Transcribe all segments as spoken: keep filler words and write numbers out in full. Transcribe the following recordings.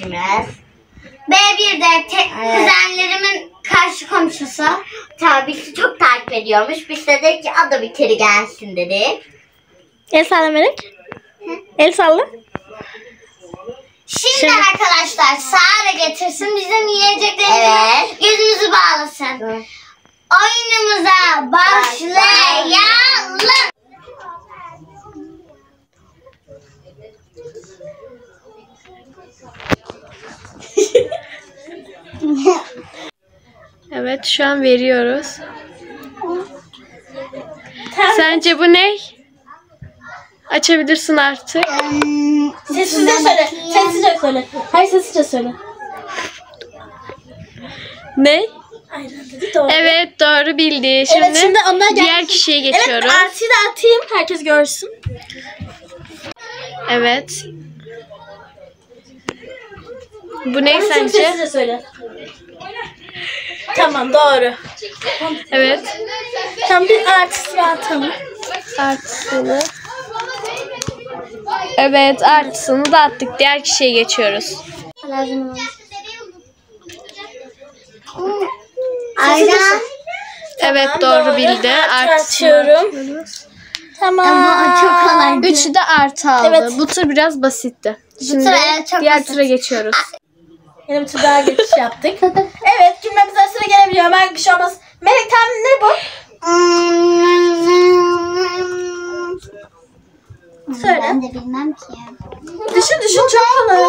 takipçimiz. B bir'de te- evet. Kuzenlerimin karşı komşusu. Tabii ki çok takip ediyormuş. Biz de dedik ki adı bir kere gelsin dedik. El salla Melek. El salla. Şimdi, Şimdi arkadaşlar Sare getirsin bizim yiyeceklerimizi evet. Gözümüzü bağlasın. Evet. Oyunumuza başlayalım. Evet şu an veriyoruz. Sence bu ne? Açabilirsin artık. Hmm, sessizce söyle. Sessizce söyle. Hayır sessizce söyle. Ne? Aynen dedi doğru. Evet doğru bildi. Şimdi, evet, şimdi diğer kişiye geçiyoruz. Evet artıyı da atayım. Herkes görsün. Evet. Bu ne Ama sence? Sessizce söyle. Tamam doğru. Evet. Tam bir artısını atalım. Artısını. Evet artısını da attık. Diğer kişiye geçiyoruz. Lazım. Aynen. Evet tamam, doğru, doğru bildi. Artıyorum. Tamam. Ama çok kolaydı. Üçü de artı aldı. Evet. Bu tur biraz basitti. Şimdi tur, evet, diğer basit. tura geçiyoruz. Yine bir tur daha geçiş yaptık. Evet cümlemize sıra gelebiliyor. Ben bir şey olmaz. Melek tahmin ne bu? Söyle. Ben de bilmem ki. Düşün düşün çok kolay.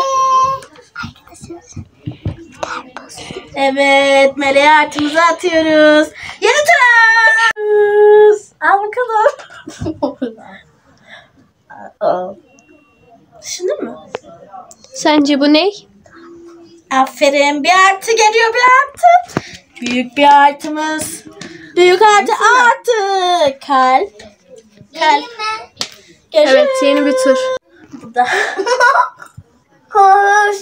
Evet Meleğe artımızı atıyoruz. Yeni turuz. Al bakalım. Düşündün mü? Sence bu ne? Aferin bir artı geliyor bir artı. Büyük bir artımız. Büyük artı artı. Kalp. Kalp. Evet yeni bir tur. Burada. Koş.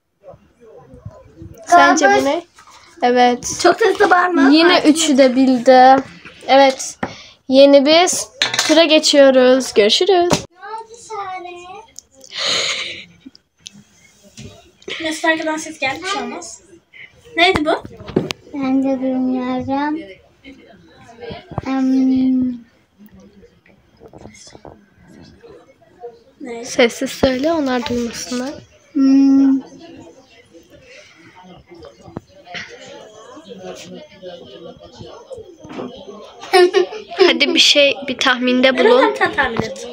Sence bu ne? Evet. Çok sesli bağırma. Yine üçü de bildi. Evet. Yeni bir tura geçiyoruz. Görüşürüz. Mesut arkadan ses geldi. Bir şey olmaz. Neydi bu? Ben de bilmiyorum. Um, Ne? Sessiz söyle onlar duymasınlar. hmm. Hadi bir şey bir tahminde bulun. Evet, sen tahmin et.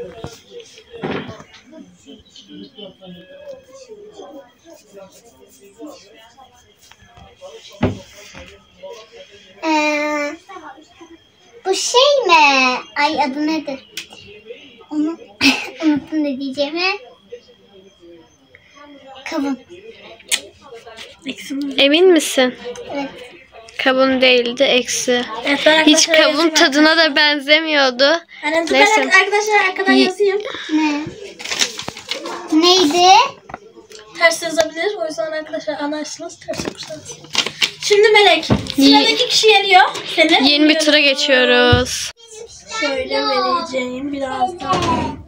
Ee, bu şey mi? Ay adı nedir? Onu unuttum ne diyeceğimi. Kavun. Emin misin? Evet. Kavun değildi, eksi. Evet, ben Hiç arkadaşlara kavun yazayım tadına da benzemiyordu. Annem dur Neyse. ben arkadaşlar arkadan Y- yazayım. Ne? Neydi? Ters yazabilir. O yüzden arkadaşlar anlarsınız. Ters yapmışlar. Şimdi Melek. Sıradaki kişi geliyor. Seni. Yeni bir tura geçiyoruz. Şöyle vereceğim birazdan.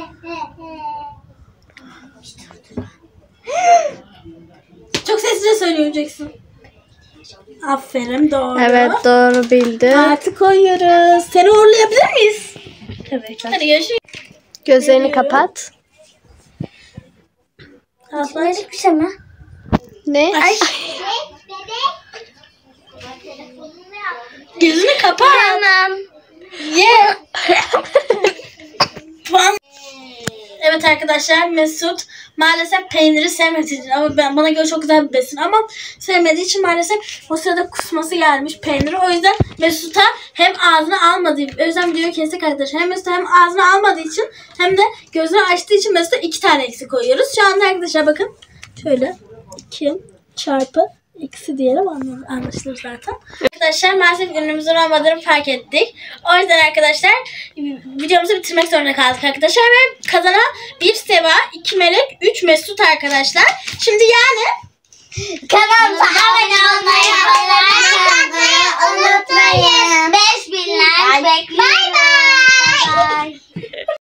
Çok sessizce söyleyeceksin. Aferin doğru. Evet doğru bildi. Artık koyuyoruz. Seni uğurlayabilir miyiz? Evet. Hadi görüşürüz. Gözlerini kapat. Abla. Bir şey mi? Ne? Ay. Gözünü kapat. Tamam. Yeah. Puan. Evet arkadaşlar Mesut maalesef peyniri sevmediği için ama ben, bana göre çok güzel bir besin ama sevmediği için maalesef o sırada kusması gelmiş peyniri. O yüzden Mesut'a hem ağzına almadığı, o yüzden videoyu kestik arkadaşlar. Hem Mesut'a hem ağzına almadığı için hem de gözünü açtığı için Mesut'a iki tane eksi koyuyoruz. Şu anda arkadaşlar bakın şöyle iki çarpı eksi diyelim anlaşılır zaten. Arkadaşlar maalesef ürünümüzün olmadığını fark ettik. O yüzden arkadaşlar videomuzu bitirmek zorunda kaldık arkadaşlar ve kazanan bir Seva, iki Melek, üç Mesut arkadaşlar. Şimdi yani Kanalımıza